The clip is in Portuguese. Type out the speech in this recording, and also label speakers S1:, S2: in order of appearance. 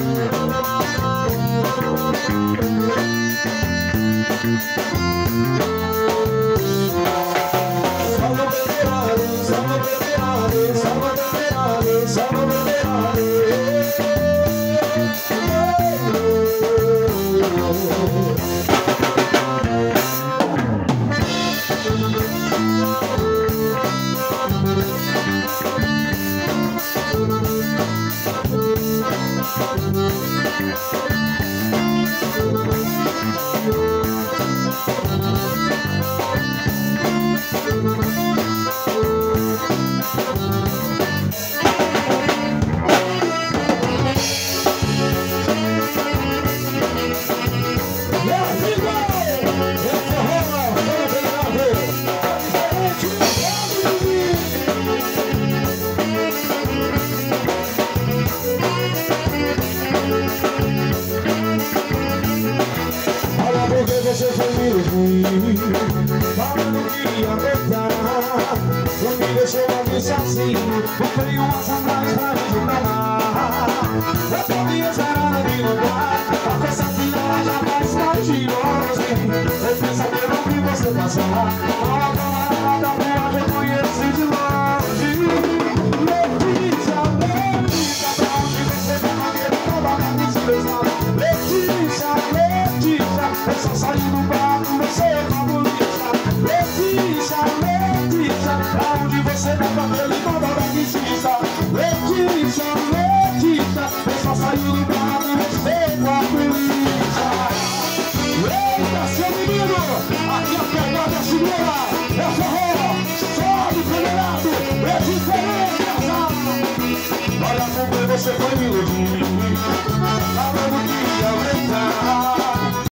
S1: Você foi me iludir, falando que ia voltar. Não me deixou ali sozinho, comprei uma atrás pra me jogar. Eu podia esperar me lugar, a festa final já faz parte. Eu fiz saber o que você passou. Fala pra da rua, reconheci de longe. Letícia, Letícia, pra onde você vai, maneira toda na despesa. Letícia, Letícia, eu só saí do barco, você é favorita. Letícia, Letícia, pra onde você vai, cabelo toda na despesa. Letícia, Letícia, eu só saí do barco, você é favorita. Eita, seu menino, aqui a pegada segura, é forró, sobe, federado, é diferente, azar. Olha como você foi me iludir.